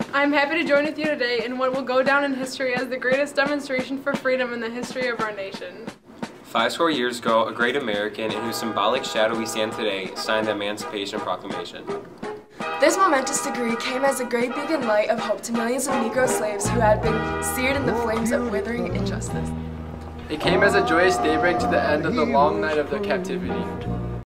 I'm happy to join with you today in what will go down in history as the greatest demonstration for freedom in the history of our nation. 50 years ago, a great American in whose symbolic shadow we stand today signed the Emancipation Proclamation. This momentous decree came as a great beacon light of hope to millions of Negro slaves who had been seared in the flames of withering injustice. It came as a joyous daybreak to the end of the long night of their captivity.